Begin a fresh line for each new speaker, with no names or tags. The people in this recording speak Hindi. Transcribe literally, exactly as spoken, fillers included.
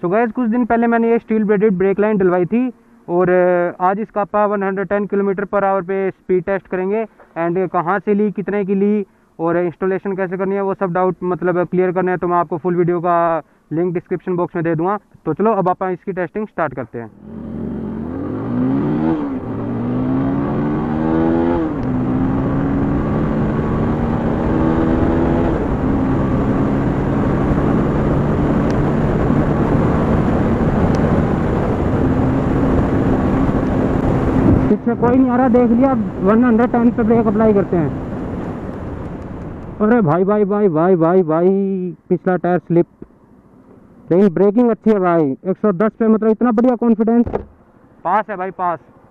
सो गाइस कुछ दिन पहले मैंने ये स्टील ब्रेडेड ब्रेक लाइन डलवाई थी और आज इसका अपन एक सौ दस किलोमीटर पर आवर पे स्पीड टेस्ट करेंगे एंड कहाँ से ली, कितने की ली और इंस्टॉलेशन कैसे करनी है वो सब डाउट मतलब क्लियर करने हैं। तो मैं आपको फुल वीडियो का लिंक डिस्क्रिप्शन बॉक्स में दे दूंगा। तो चलो अब आप इसकी टेस्टिंग स्टार्ट करते हैं। पीछे कोई नहीं आ रहा, देख लिया। एक सौ दस पे ब्रेक अप्लाई करते हैं। अरे भाई भाई भाई भाई भाई भाई पिछला टायर स्लिप, लेकिन ब्रेकिंग अच्छी है भाई। एक सौ दस पे मतलब इतना बढ़िया कॉन्फिडेंस। पास है भाई, पास।